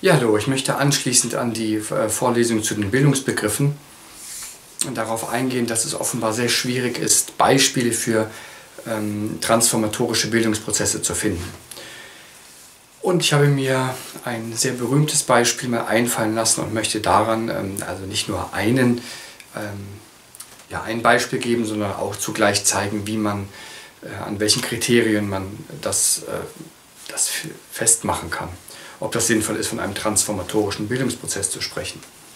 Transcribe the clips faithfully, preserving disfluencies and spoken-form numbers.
Ja, hallo, ich möchte anschließend an die äh, Vorlesung zu den Bildungsbegriffen darauf eingehen, dass es offenbar sehr schwierig ist, Beispiele für ähm, transformatorische Bildungsprozesse zu finden. Und ich habe mir ein sehr berühmtes Beispiel mal einfallen lassen und möchte daran ähm, also nicht nur einen, ähm, ja, ein Beispiel geben, sondern auch zugleich zeigen, wie man, äh, an welchen Kriterien man das, äh, das festmachen kann. Ob das sinnvoll ist, von einem transformatorischen Bildungsprozess zu sprechen.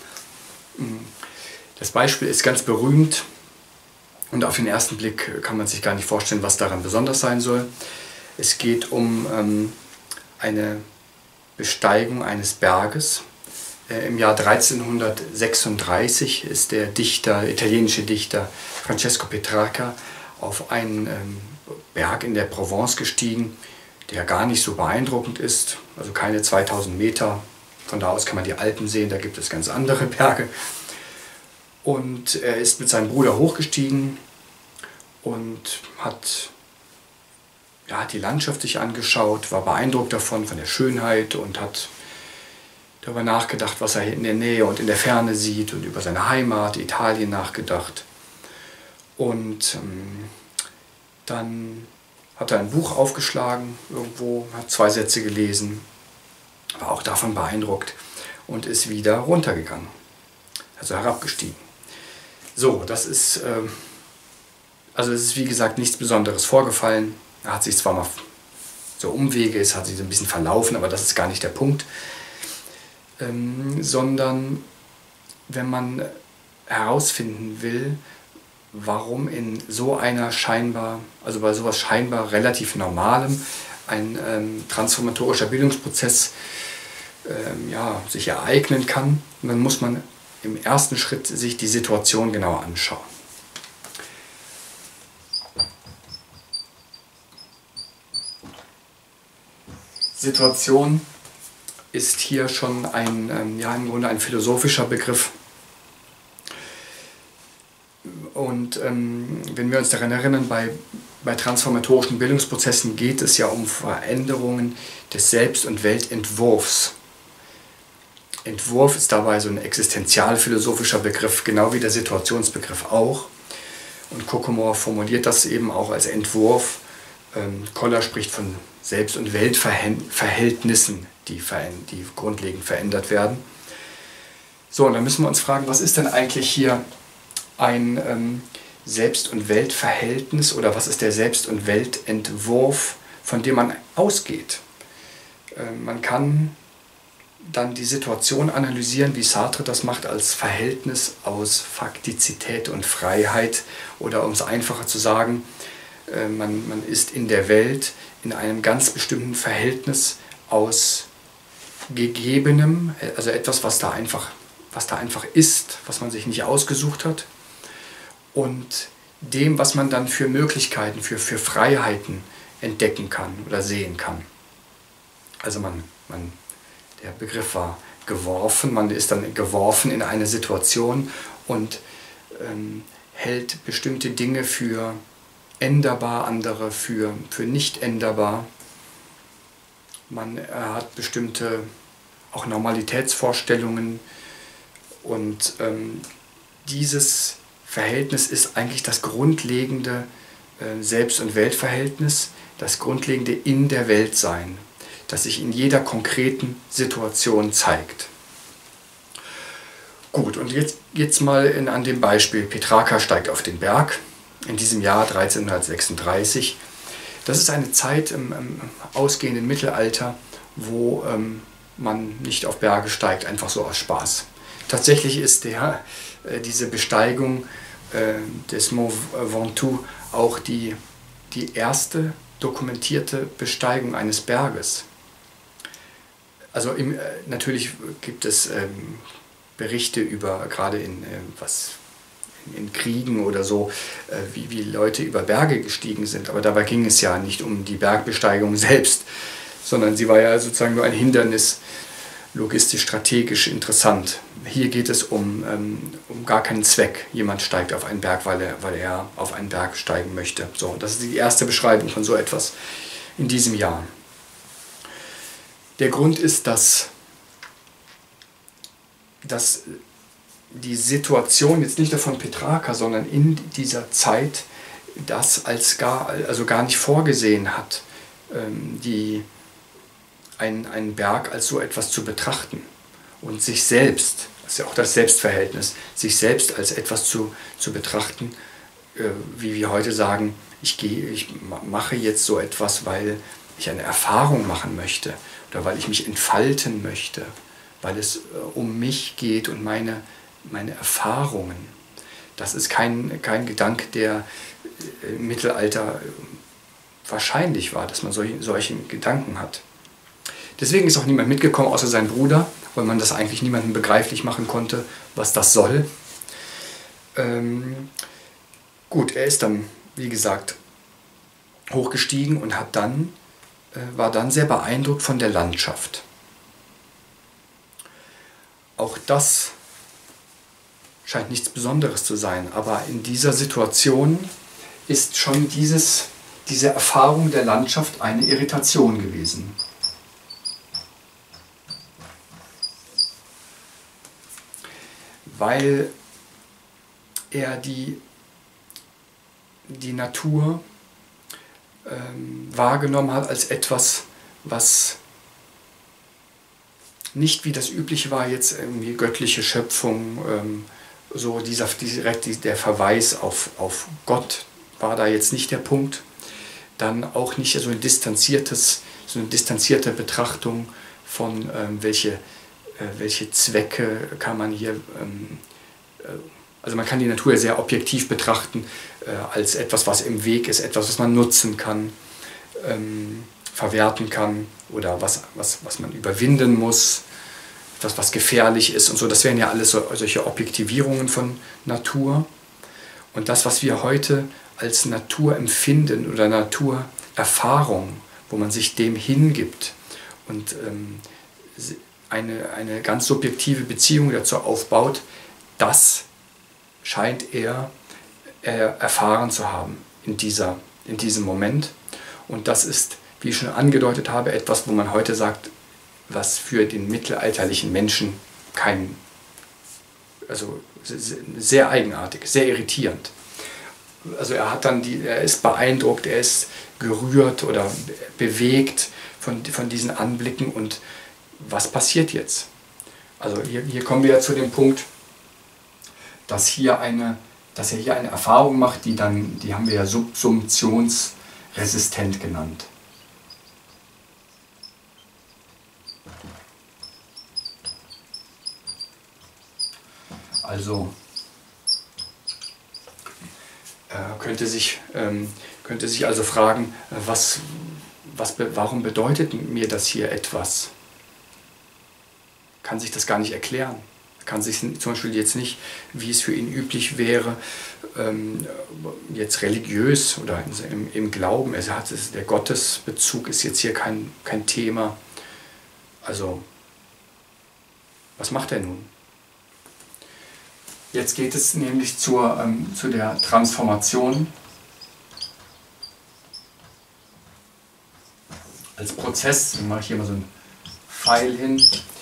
Das Beispiel ist ganz berühmt und auf den ersten Blick kann man sich gar nicht vorstellen, was daran besonders sein soll. Es geht um ähm, eine Besteigung eines Berges. Äh, Im Jahr dreizehnhundertsechsunddreißig ist der Dichter, italienische Dichter Francesco Petrarca auf einen ähm, Berg in der Provence gestiegen, der gar nicht so beeindruckend ist, also keine zweitausend Meter. Von da aus kann man die Alpen sehen, da gibt es ganz andere Berge. Und er ist mit seinem Bruder hochgestiegen und hat, ja, hat die Landschaft sich angeschaut, war beeindruckt davon, von der Schönheit und hat darüber nachgedacht, was er in der Nähe und in der Ferne sieht und über seine Heimat, Italien, nachgedacht. Und ähm, dann hat er ein Buch aufgeschlagen, irgendwo, hat zwei Sätze gelesen, war auch davon beeindruckt und ist wieder runtergegangen, also herabgestiegen. So, das ist, äh, also es ist wie gesagt nichts Besonderes vorgefallen. Er hat sich zwar mal so Umwege, es hat sich so ein bisschen verlaufen, aber das ist gar nicht der Punkt, ähm, sondern wenn man herausfinden will, warum in so einer scheinbar, also bei sowas scheinbar relativ Normalem, ein ähm, transformatorischer Bildungsprozess ähm, ja, sich ereignen kann, dann muss man im ersten Schritt sich die Situation genauer anschauen. Situation ist hier schon ein, ähm, ja, im Grunde ein philosophischer Begriff. Und ähm, wenn wir uns daran erinnern, bei, bei transformatorischen Bildungsprozessen geht es ja um Veränderungen des Selbst- und Weltentwurfs. Entwurf ist dabei so ein existenzialphilosophischer Begriff, genau wie der Situationsbegriff auch. Und Kokomor formuliert das eben auch als Entwurf. Ähm, Koller spricht von Selbst- und Weltverhältnissen, die, die grundlegend verändert werden. So, und dann müssen wir uns fragen, was ist denn eigentlich hier ein ähm, Selbst- und Weltverhältnis oder was ist der Selbst- und Weltentwurf, von dem man ausgeht? Äh, man kann dann die Situation analysieren, wie Sartre das macht, als Verhältnis aus Faktizität und Freiheit, oder um es einfacher zu sagen, äh, man, man ist in der Welt in einem ganz bestimmten Verhältnis aus Gegebenem, also etwas, was da einfach, was da einfach ist, was man sich nicht ausgesucht hat, und dem, was man dann für Möglichkeiten, für, für Freiheiten entdecken kann oder sehen kann. Also man, man, der Begriff war geworfen, man ist dann geworfen in eine Situation und ähm, hält bestimmte Dinge für änderbar, andere für, für nicht änderbar. Man äh, hat bestimmte auch Normalitätsvorstellungen und ähm, dieses Verhältnis ist eigentlich das grundlegende äh, Selbst- und Weltverhältnis, das grundlegende in der Welt sein, das sich in jeder konkreten Situation zeigt. Gut, und jetzt, jetzt mal in, an dem Beispiel, Petrarca steigt auf den Berg in diesem Jahr dreizehnhundertsechsunddreißig. Das ist eine Zeit im, im ausgehenden Mittelalter, wo ähm, man nicht auf Berge steigt, einfach so aus Spaß. Tatsächlich ist der, äh, diese Besteigung äh, des Mont Ventoux auch die, die erste dokumentierte Besteigung eines Berges. Also im, äh, natürlich gibt es ähm, Berichte über, gerade in, äh, was, in, in Kriegen oder so, äh, wie, wie Leute über Berge gestiegen sind. Aber dabei ging es ja nicht um die Bergbesteigung selbst, sondern sie war ja sozusagen nur ein Hindernis, logistisch, strategisch interessant. Hier geht es um, ähm, um gar keinen Zweck. Jemand steigt auf einen Berg, weil er, weil er auf einen Berg steigen möchte. So, das ist die erste Beschreibung von so etwas in diesem Jahr. Der Grund ist, dass dass die Situation jetzt nicht nur von Petrarca, sondern in dieser Zeit das als gar, also gar nicht vorgesehen hat, ähm, die, ein, einen Berg als so etwas zu betrachten und sich selbst, das ist ja auch das Selbstverhältnis, sich selbst als etwas zu, zu betrachten, äh, wie wir heute sagen, ich, gehe, ich mache jetzt so etwas, weil ich eine Erfahrung machen möchte oder weil ich mich entfalten möchte, weil es äh, um mich geht und meine, meine Erfahrungen. Das ist kein, kein Gedanke, der im Mittelalter wahrscheinlich war, dass man solche, solche Gedanken hat. Deswegen ist auch niemand mitgekommen, außer sein Bruder, weil man das eigentlich niemandem begreiflich machen konnte, was das soll. Ähm, gut, er ist dann, wie gesagt, hochgestiegen und hat dann, äh, war dann sehr beeindruckt von der Landschaft. Auch das scheint nichts Besonderes zu sein, aber in dieser Situation ist schon dieses, diese Erfahrung der Landschaft eine Irritation gewesen. Weil er die, die Natur ähm, wahrgenommen hat als etwas, was nicht wie das Übliche war, jetzt irgendwie göttliche Schöpfung, ähm, so dieser, direkt der Verweis auf, auf Gott war da jetzt nicht der Punkt. Dann auch nicht so ein distanziertes, so eine distanzierte Betrachtung von ähm, welche, äh, welche Zwecke kann man hier, ähm, äh, also man kann die Natur sehr objektiv betrachten, äh, als etwas, was im Weg ist, etwas, was man nutzen kann, ähm, verwerten kann oder was, was, was man überwinden muss, etwas, was gefährlich ist und so. Das wären ja alles so, solche Objektivierungen von Natur. Und das, was wir heute als Naturempfinden oder Naturerfahrung, wo man sich dem hingibt und ähm, eine, eine ganz subjektive Beziehung dazu aufbaut, das scheint er äh, erfahren zu haben in, dieser, in diesem Moment. Und das ist, wie ich schon angedeutet habe, etwas, wo man heute sagt, was für den mittelalterlichen Menschen kein, also sehr eigenartig, sehr irritierend. Also er hat dann die, er ist beeindruckt, er ist gerührt oder bewegt von, von diesen Anblicken und was passiert jetzt? Also hier, hier kommen wir ja zu dem Punkt, dass, hier eine, dass er hier eine Erfahrung macht, die, dann, die haben wir ja subsumptionsresistent genannt. Also äh, könnte, sich, ähm, könnte sich also fragen, was, was, warum bedeutet mir das hier etwas? Kann sich das gar nicht erklären. Kann sich zum Beispiel jetzt nicht, wie es für ihn üblich wäre, ähm, jetzt religiös oder im, im Glauben, er hat es, der Gottesbezug ist jetzt hier kein, kein Thema. Also, was macht er nun? Jetzt geht es nämlich zur, ähm, zu der Transformation als Prozess. Ich mache hier mal so einen Pfeil hin.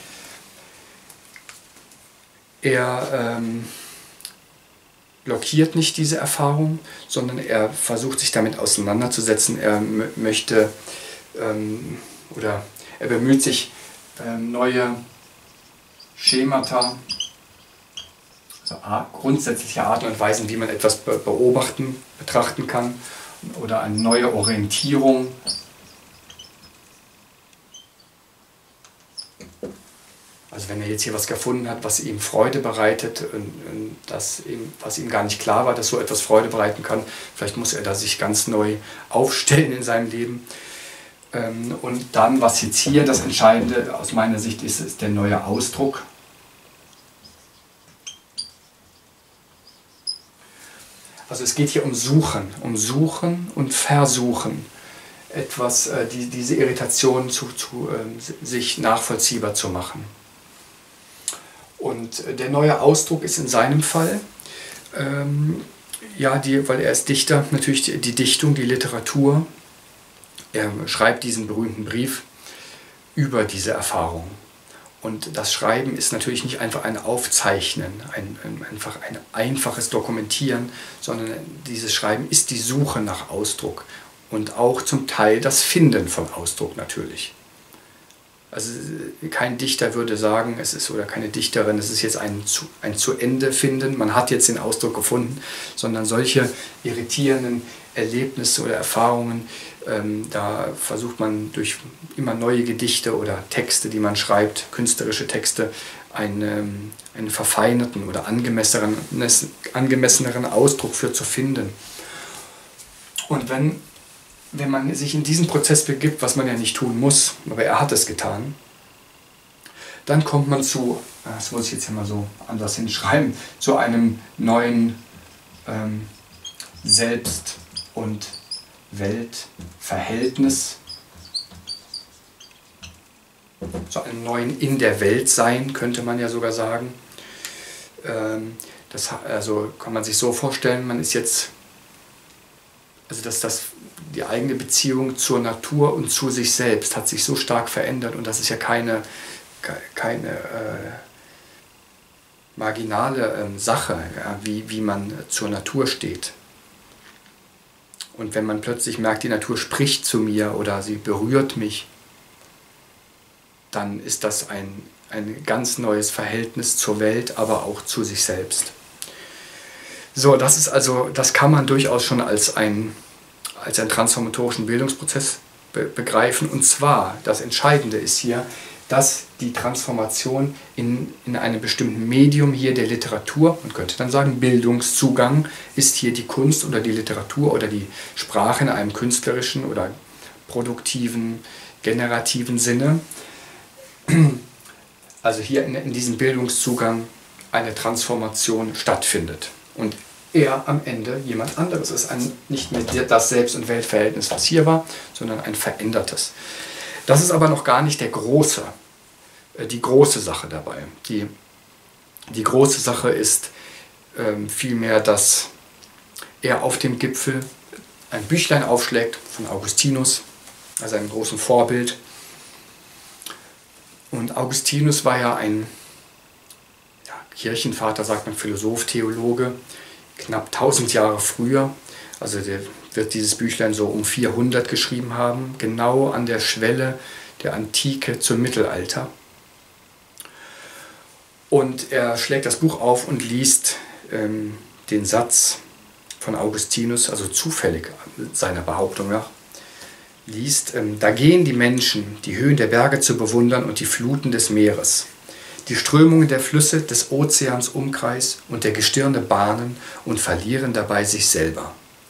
Er ähm, blockiert nicht diese Erfahrung, sondern er versucht sich damit auseinanderzusetzen. Er möchte ähm, oder er bemüht sich, ähm, neue Schemata, also grundsätzliche Arten und Weisen, wie man etwas beobachten, betrachten kann, oder eine neue Orientierung. Also wenn er jetzt hier was gefunden hat, was ihm Freude bereitet, und, und das ihm, was ihm gar nicht klar war, dass so etwas Freude bereiten kann, vielleicht muss er da sich ganz neu aufstellen in seinem Leben. Und dann, was jetzt hier das Entscheidende aus meiner Sicht ist, ist der neue Ausdruck. Also es geht hier um Suchen, um Suchen und Versuchen, etwas, äh, die, diese Irritation zu, zu äh, sich nachvollziehbar zu machen. Und der neue Ausdruck ist in seinem Fall, ähm, ja, die, weil er ist Dichter, natürlich die, die Dichtung, die Literatur. Er schreibt diesen berühmten Brief über diese Erfahrung. Und das Schreiben ist natürlich nicht einfach ein Aufzeichnen, ein, ein, einfach ein einfaches Dokumentieren, sondern dieses Schreiben ist die Suche nach Ausdruck und auch zum Teil das Finden von Ausdruck natürlich. Also kein Dichter würde sagen, es ist, oder keine Dichterin, es ist jetzt ein zu, ein zu Ende finden, man hat jetzt den Ausdruck gefunden, sondern solche irritierenden Erlebnisse oder Erfahrungen, ähm, da versucht man durch immer neue Gedichte oder Texte, die man schreibt, künstlerische Texte, einen, einen verfeinerten oder angemesseneren, angemesseneren Ausdruck für zu finden. Und wenn Wenn man sich in diesen Prozess begibt, was man ja nicht tun muss, aber er hat es getan, dann kommt man zu, das muss ich jetzt hier mal so anders hinschreiben, zu einem neuen ähm, Selbst- und Weltverhältnis, zu einem neuen In der Welt sein, könnte man ja sogar sagen. Ähm, das, also kann man sich so vorstellen, man ist jetzt, also dass das die eigene Beziehung zur Natur und zu sich selbst hat sich so stark verändert und das ist ja keine, keine äh, marginale äh, Sache, ja, wie, wie man zur Natur steht. Und wenn man plötzlich merkt, die Natur spricht zu mir oder sie berührt mich, dann ist das ein, ein ganz neues Verhältnis zur Welt, aber auch zu sich selbst. So, das ist also, das kann man durchaus schon als ein als einen transformatorischen Bildungsprozess be begreifen. Und zwar, das Entscheidende ist hier, dass die Transformation in, in einem bestimmten Medium hier der Literatur, man könnte dann sagen Bildungszugang, ist hier die Kunst oder die Literatur oder die Sprache in einem künstlerischen oder produktiven, generativen Sinne. Also hier in, in diesem Bildungszugang eine Transformation stattfindet. Und er am Ende jemand anderes ist. Ein, nicht mehr das Selbst- und Weltverhältnis, was hier war, sondern ein verändertes. Das ist aber noch gar nicht der große, die große Sache dabei. Die, die große Sache ist ähm, vielmehr, dass er auf dem Gipfel ein Büchlein aufschlägt von Augustinus, also einem großen Vorbild. Und Augustinus war ja ein ja, Kirchenvater, sagt man, Philosoph, Theologe, knapp tausend Jahre früher, also der wird dieses Büchlein so um vierhundert geschrieben haben, genau an der Schwelle der Antike zum Mittelalter. Und er schlägt das Buch auf und liest ähm, den Satz von Augustinus, also zufällig seiner Behauptung nach, liest, ähm, da gehen die Menschen, die Höhen der Berge zu bewundern und die Fluten des Meeres, die Strömungen der Flüsse des Ozeans Umkreis und der Gestirne bahnen und verlieren dabei sich selber.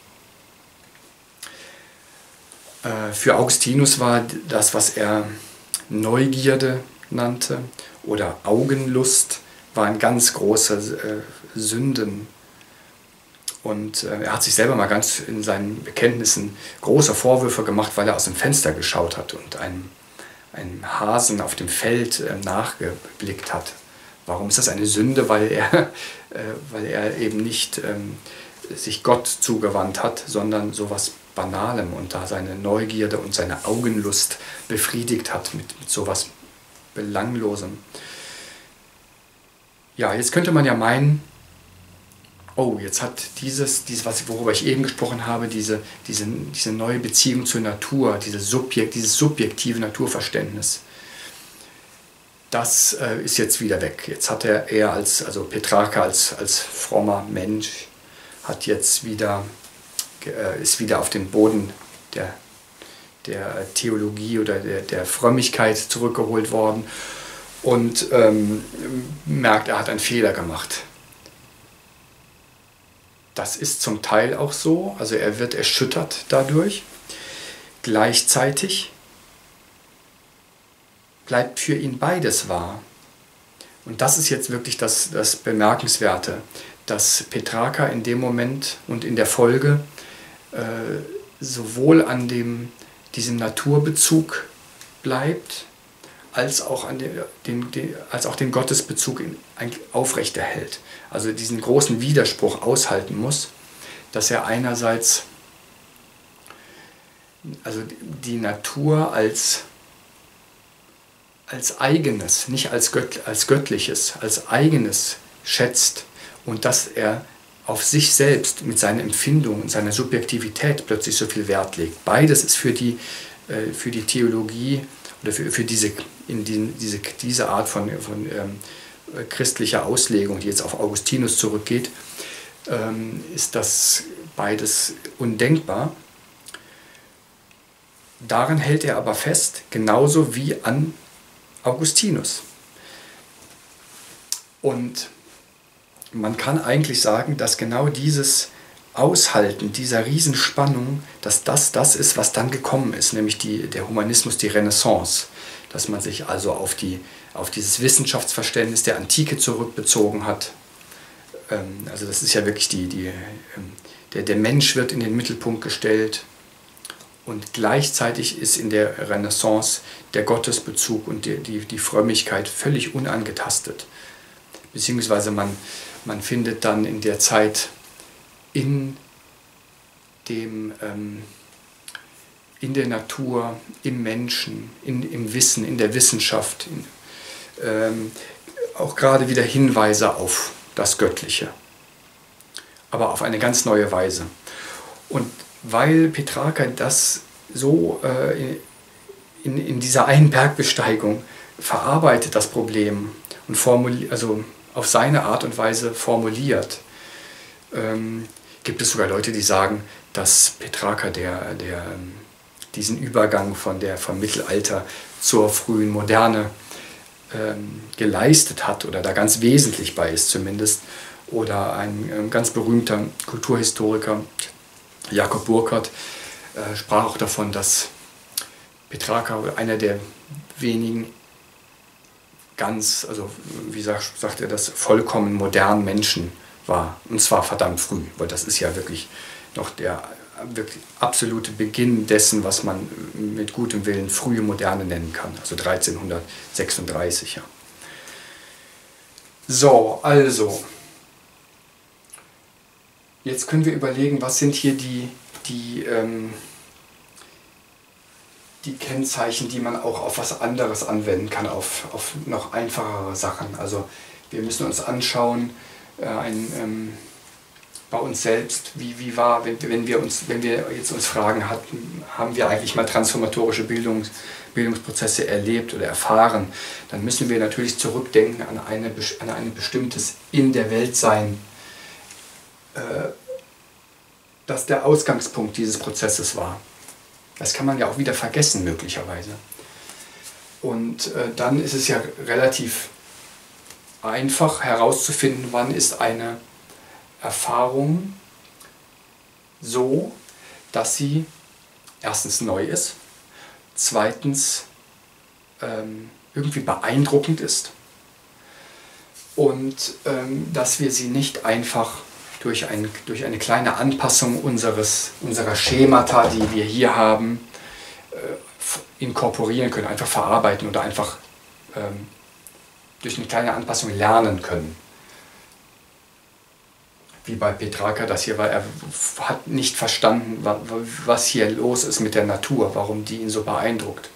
Äh, für Augustinus war das, was er Neugierde nannte oder Augenlust, waren ganz große äh, Sünden. Und äh, er hat sich selber mal ganz in seinen Bekenntnissen große Vorwürfe gemacht, weil er aus dem Fenster geschaut hat und einem einen Hasen auf dem Feld äh, nachgeblickt hat. Warum ist das eine Sünde? Weil er, äh, weil er eben nicht ähm, sich Gott zugewandt hat, sondern sowas Banalem und da seine Neugierde und seine Augenlust befriedigt hat mit, mit sowas Belanglosem. Ja, jetzt könnte man ja meinen, oh, jetzt hat dieses, dieses was, worüber ich eben gesprochen habe, diese, diese, diese neue Beziehung zur Natur, diese Subjekt, dieses subjektive Naturverständnis, das äh, ist jetzt wieder weg. Jetzt hat er eher als, also Petrarca als, als frommer Mensch, hat jetzt wieder, äh, ist wieder auf den Boden der, der Theologie oder der, der Frömmigkeit zurückgeholt worden und ähm, merkt, er hat einen Fehler gemacht. Das ist zum Teil auch so, also er wird erschüttert dadurch. Gleichzeitig bleibt für ihn beides wahr. Und das ist jetzt wirklich das, das Bemerkenswerte, dass Petrarca in dem Moment und in der Folge äh, sowohl an dem, diesem Naturbezug bleibt, als auch, an den, den, den, als auch den Gottesbezug in, aufrechterhält. Also diesen großen Widerspruch aushalten muss, dass er einerseits also die Natur als als eigenes, nicht als, Gött, als göttliches, als eigenes schätzt und dass er auf sich selbst mit seinen Empfindungen und seiner Subjektivität plötzlich so viel Wert legt. Beides ist für die, äh, für die Theologie oder für, für diese, in die, diese, diese Art von, von ähm, christlicher Auslegung, die jetzt auf Augustinus zurückgeht, ähm, ist das beides undenkbar. Daran hält er aber fest, genauso wie an Augustinus. Und man kann eigentlich sagen, dass genau dieses Aushalten dieser Riesenspannung, dass das das ist, was dann gekommen ist, nämlich die, der Humanismus, die Renaissance. Dass man sich also auf, die, auf dieses Wissenschaftsverständnis der Antike zurückbezogen hat. Ähm, also das ist ja wirklich die, die, ähm, der, der Mensch wird in den Mittelpunkt gestellt und gleichzeitig ist in der Renaissance der Gottesbezug und die, die, die Frömmigkeit völlig unangetastet. Beziehungsweise man Man findet dann in der Zeit in, dem, ähm, in der Natur, im Menschen, in, im Wissen, in der Wissenschaft, in, ähm, auch gerade wieder Hinweise auf das Göttliche, aber auf eine ganz neue Weise. Und weil Petrarca das so äh, in, in dieser einen Bergbesteigung verarbeitet, das Problem, und formuliert, also auf seine Art und Weise formuliert. Ähm, gibt es sogar Leute, die sagen, dass Petrarca der, der, diesen Übergang von der, vom Mittelalter zur frühen Moderne ähm, geleistet hat oder da ganz wesentlich bei ist zumindest. Oder ein, ein ganz berühmter Kulturhistoriker, Jakob Burckhardt, äh, sprach auch davon, dass Petrarca einer der wenigen ganz, also wie sagt, sagt er das, vollkommen modernen Menschen war. Und zwar verdammt früh, weil das ist ja wirklich noch der wirklich absolute Beginn dessen, was man mit gutem Willen frühe Moderne nennen kann, also dreizehnhundertsechsunddreißig. Ja. So, also, jetzt können wir überlegen, was sind hier die, die ähm, die Kennzeichen, die man auch auf was anderes anwenden kann, auf, auf noch einfachere Sachen. Also wir müssen uns anschauen, äh, ein, ähm, bei uns selbst, wie, wie war, wenn, wenn, wir uns, wenn wir jetzt uns fragen hatten, haben wir eigentlich mal transformatorische Bildungs, Bildungsprozesse erlebt oder erfahren, dann müssen wir natürlich zurückdenken an, eine, an ein bestimmtes In der Welt sein, äh, das der Ausgangspunkt dieses Prozesses war. Das kann man ja auch wieder vergessen, möglicherweise. Und äh, dann ist es ja relativ einfach herauszufinden, wann ist eine Erfahrung so, dass sie erstens neu ist, zweitens ähm, irgendwie beeindruckend ist und ähm, dass wir sie nicht einfach durch, ein, durch eine kleine Anpassung unseres, unserer Schemata, die wir hier haben, äh, inkorporieren können, einfach verarbeiten oder einfach ähm, durch eine kleine Anpassung lernen können. Wie bei Petrarca das hier war, er hat nicht verstanden, was hier los ist mit der Natur, warum die ihn so beeindruckt.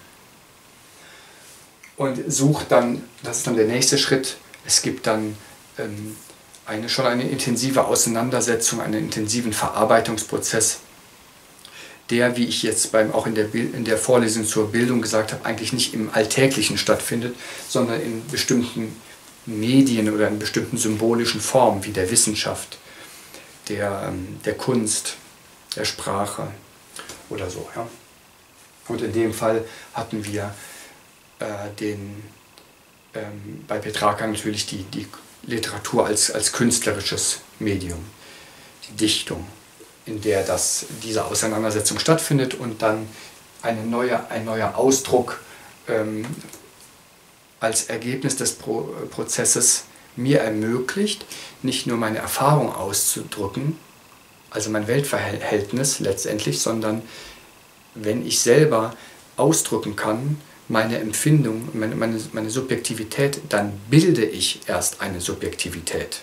Und sucht dann, das ist dann der nächste Schritt, es gibt dann ähm, eine, schon eine intensive Auseinandersetzung, einen intensiven Verarbeitungsprozess, der, wie ich jetzt beim, auch in der, in der Vorlesung zur Bildung gesagt habe, eigentlich nicht im Alltäglichen stattfindet, sondern in bestimmten Medien oder in bestimmten symbolischen Formen, wie der Wissenschaft, der, der Kunst, der Sprache oder so. Ja. Und in dem Fall hatten wir äh, den, ähm, bei Petrarca natürlich die, die Literatur als, als künstlerisches Medium, die Dichtung, in der das, diese Auseinandersetzung stattfindet und dann eine neue, ein neuer Ausdruck ähm, als Ergebnis des Pro Prozesses mir ermöglicht, nicht nur meine Erfahrung auszudrücken, also mein Weltverhältnis letztendlich, sondern wenn ich selber ausdrücken kann, meine Empfindung, meine, meine, meine Subjektivität, dann bilde ich erst eine Subjektivität.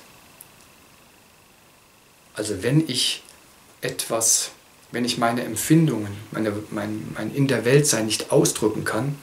Also wenn ich etwas, wenn ich meine Empfindungen, meine, mein, mein In der Welt sein nicht ausdrücken kann,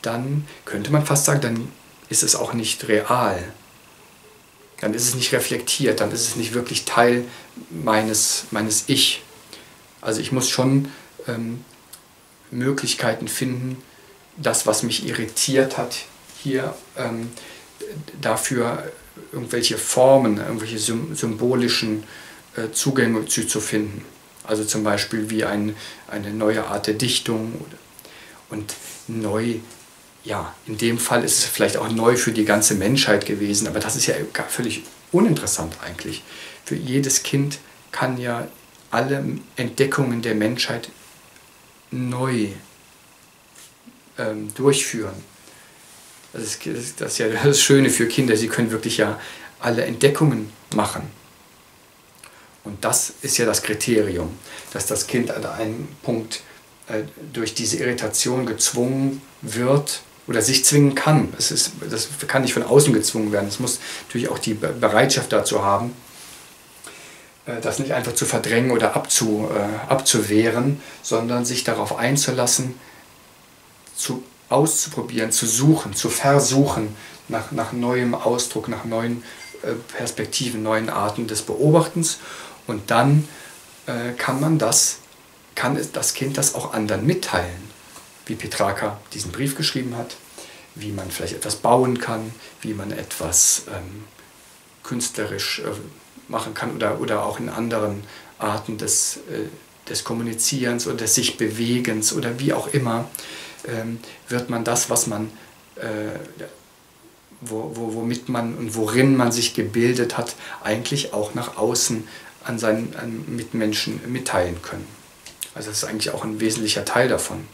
dann könnte man fast sagen, dann ist es auch nicht real. Dann ist es nicht reflektiert, dann ist es nicht wirklich Teil meines, meines Ich. Also ich muss schon ähm, Möglichkeiten finden, das, was mich irritiert hat, hier ähm, dafür irgendwelche Formen, irgendwelche symbolischen äh, Zugänge zu, zu finden. Also zum Beispiel wie ein, eine neue Art der Dichtung. Und neu, ja, in dem Fall ist es vielleicht auch neu für die ganze Menschheit gewesen, aber das ist ja völlig uninteressant eigentlich. Für jedes Kind kann ja alle Entdeckungen der Menschheit neu ähm, durchführen. Das ist, das ist ja das Schöne für Kinder, sie können wirklich ja alle Entdeckungen machen. Und das ist ja das Kriterium, dass das Kind an einem Punkt äh, durch diese Irritation gezwungen wird oder sich zwingen kann. Es ist, das kann nicht von außen gezwungen werden. Es muss natürlich auch die Bereitschaft dazu haben, äh, das nicht einfach zu verdrängen oder abzu, äh, abzuwehren, sondern sich darauf einzulassen, zu auszuprobieren, zu suchen, zu versuchen nach, nach neuem Ausdruck, nach neuen äh, Perspektiven, neuen Arten des Beobachtens. Und dann äh, kann man das, kann das Kind das auch anderen mitteilen, wie Petrarca diesen Brief geschrieben hat, wie man vielleicht etwas bauen kann, wie man etwas ähm, künstlerisch äh, machen kann oder, oder auch in anderen Arten des, äh, des Kommunizierens oder des sich Bewegens oder wie auch immer, ähm, wird man das, was man, äh, wo, wo, womit man und worin man sich gebildet hat, eigentlich auch nach außen an seinen an Mitmenschen mitteilen können. Also das ist eigentlich auch ein wesentlicher Teil davon.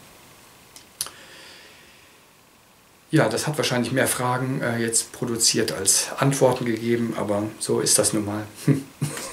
Ja, das hat wahrscheinlich mehr Fragen äh, jetzt produziert als Antworten gegeben, aber so ist das nun mal.